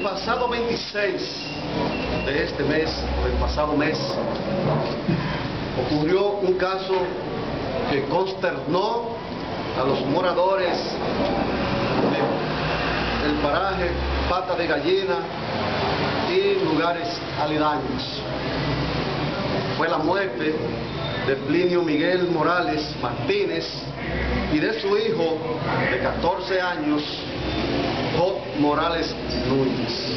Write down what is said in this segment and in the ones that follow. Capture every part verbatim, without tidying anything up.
pasado veintiséis de este mes, o el pasado mes, ocurrió un caso que consternó a los moradores del paraje Pata de Gallina y lugares aledaños. Fue la muerte de Plinio Miguel Morales Martínez y de su hijo de catorce años, Job Morales Núñez.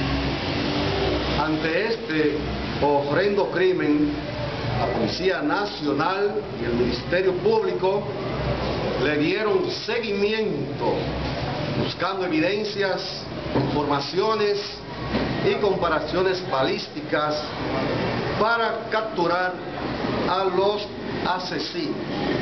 Ante este horrendo crimen, la Policía Nacional y el Ministerio Público le dieron seguimiento, buscando evidencias, informaciones y comparaciones balísticas para capturar a los asesinos.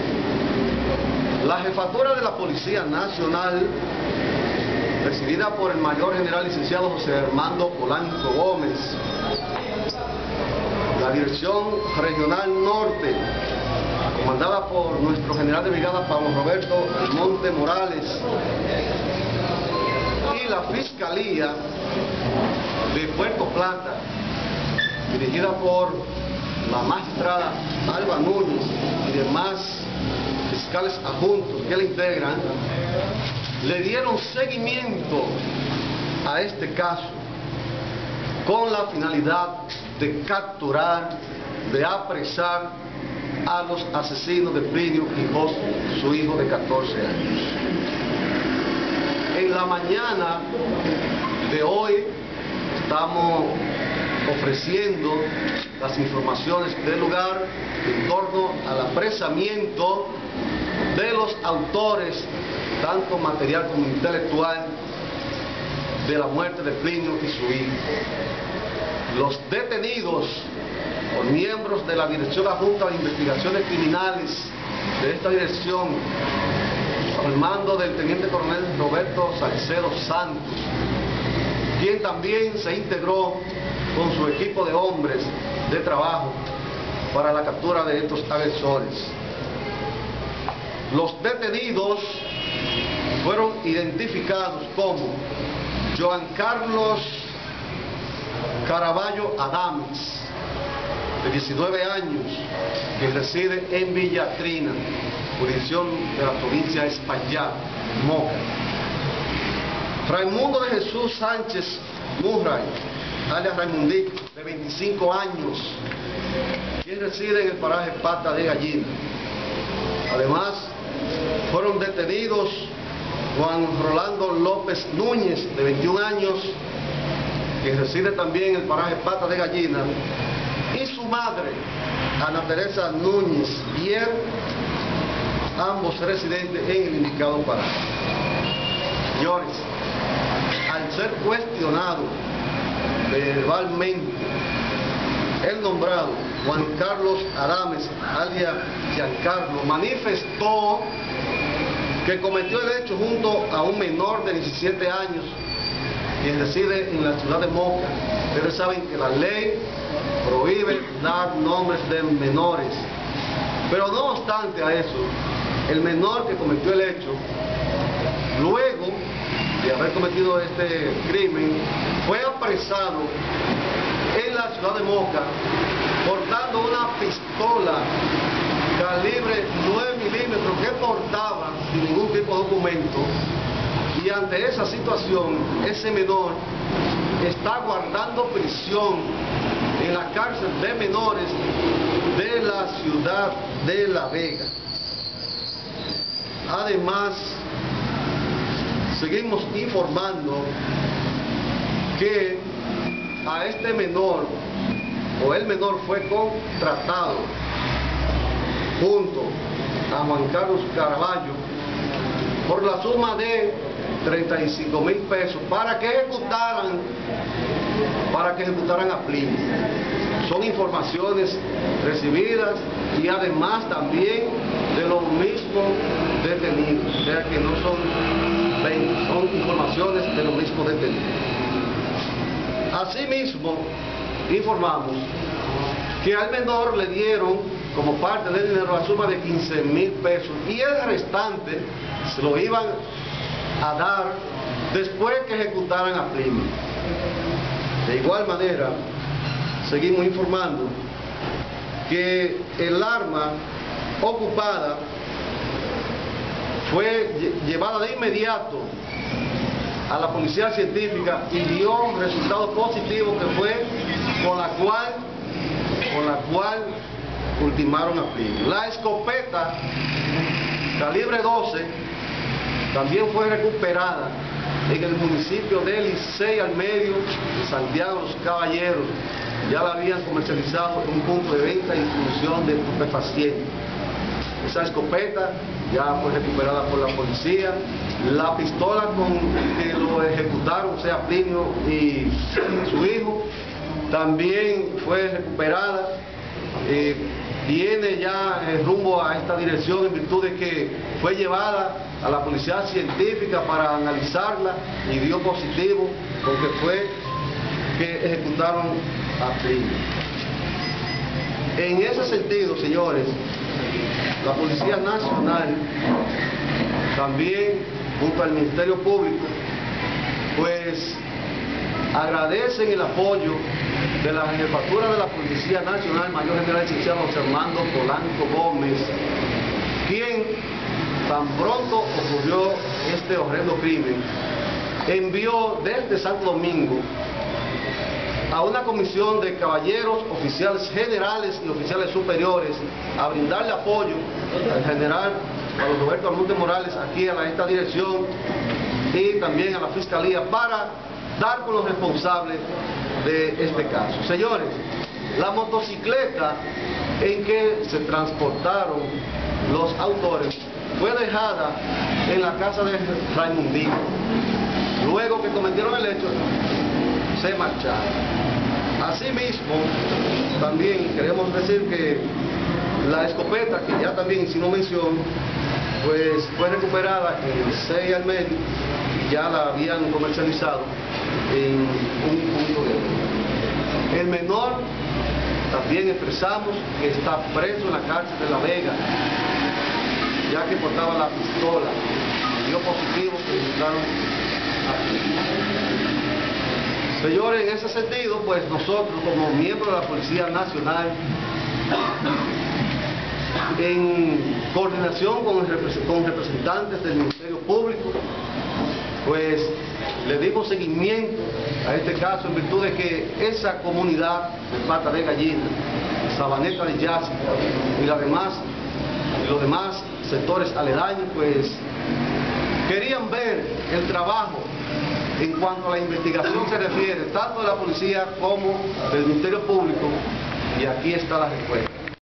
La jefatura de la Policía Nacional, presidida por el mayor general licenciado José Armando Polanco Gómez, la Dirección Regional Norte, comandada por nuestro general de brigada Pablo Roberto Almonte Morales, y la Fiscalía de Puerto Plata, dirigida por la magistrada Alba Núñez y demás fiscales adjuntos que la integran, le dieron seguimiento a este caso con la finalidad de capturar, de apresar a los asesinos de Plinio y Job, su hijo de catorce años. En la mañana de hoy estamos ofreciendo las informaciones del lugar en torno al apresamiento de los autores, tanto material como intelectual, de la muerte de Plinio y su hijo. Los detenidos por miembros de la Dirección Adjunta de Investigaciones Criminales de esta dirección, al mando del teniente coronel Roberto Salcedo Santos, quien también se integró con su equipo de hombres de trabajo para la captura de estos agresores. Los detenidos fueron identificados como Joan Carlos Caraballo Adames, de diecinueve años, que reside en Villa Trina, jurisdicción de la provincia de Espaillat, Moca. Raimundo de Jesús Sánchez Murray, alias Raimundico, de veinticinco años, quien reside en el paraje Pata de Gallina. Además, fueron detenidos Juan Rolando López Núñez, de veintiún años, que reside también en el paraje Pata de Gallina, y su madre, Ana Teresa Núñez Pierre, ambos residentes en el indicado paraje. Señores, al ser cuestionado verbalmente, el nombrado Juan Carlos Adames, alias Giancarlo, manifestó que cometió el hecho junto a un menor de diecisiete años que reside en la ciudad de Moca. Ustedes saben que la ley prohíbe dar nombres de menores, pero no obstante a eso, el menor que cometió el hecho, luego de haber cometido este crimen, fue apresado en la ciudad de Moca portando una pistola calibre nueve milímetros que portaba sin ningún tipo de documento, y ante esa situación ese menor está guardando prisión en la cárcel de menores de la ciudad de La Vega. Además, seguimos informando que a este menor, o el menor, fue contratado junto a Juan Carlos Caraballo por la suma de treinta y cinco mil pesos para que ejecutaran para que ejecutaran a Plinio. Son informaciones recibidas y además también de los mismos detenidos, o sea que no son veinte, son informaciones de los mismos detenidos. Asimismo, informamos que al menor le dieron como parte del dinero la suma de quince mil pesos y el restante se lo iban a dar después que ejecutaran a Plinio. De igual manera, seguimos informando que el arma ocupada fue llevada de inmediato a la policía científica y dio un resultado positivo, que fue con la cual con la cual ultimaron a Plinio. La escopeta calibre doce también fue recuperada en el municipio de Licey al Medio, de Santiago Los Caballeros. Ya la habían comercializado en un punto de venta y distribución de estupefacientes. Esa escopeta ya fue recuperada por la policía. La pistola con que lo ejecutaron, o sea, Plinio y su hijo, también fue recuperada. Eh, viene ya eh, rumbo a esta dirección en virtud de que fue llevada a la policía científica para analizarla y dio positivo, porque fue que ejecutaron a Plinio. En ese sentido, señores, la Policía Nacional también, junto al Ministerio Público, pues agradecen el apoyo de la Jefatura de la Policía Nacional, Mayor General Licenciado José Armando Polanco Gómez, quien, tan pronto ocurrió este horrendo crimen, envió desde Santo Domingo a una comisión de caballeros, oficiales generales y oficiales superiores a brindarle apoyo al general Pablo Roberto Almonte Morales aquí a, la, a esta dirección y también a la Fiscalía para dar con los responsables de este caso. Señores, la motocicleta en que se transportaron los autores fue dejada en la casa de Raimundino. Luego que cometieron el hecho, se marcharon. Asimismo, también queremos decir que la escopeta, que ya también hicimos mención, pues fue recuperada en el seis al medio y ya la habían comercializado en un punto de venta. El menor, también expresamos que está preso en la cárcel de La Vega, ya que portaba la pistola, dio positivo que ejecutaron a Señores, en ese sentido, pues nosotros como miembros de la Policía Nacional, en coordinación con, el, con representantes del Ministerio Público, pues le dimos seguimiento a este caso en virtud de que esa comunidad de Pata de Gallina, Sabaneta de Yásica y las demás, y los demás sectores aledaños, pues querían ver el trabajo en cuanto a la investigación se refiere, tanto de la policía como del Ministerio Público, y aquí está la respuesta.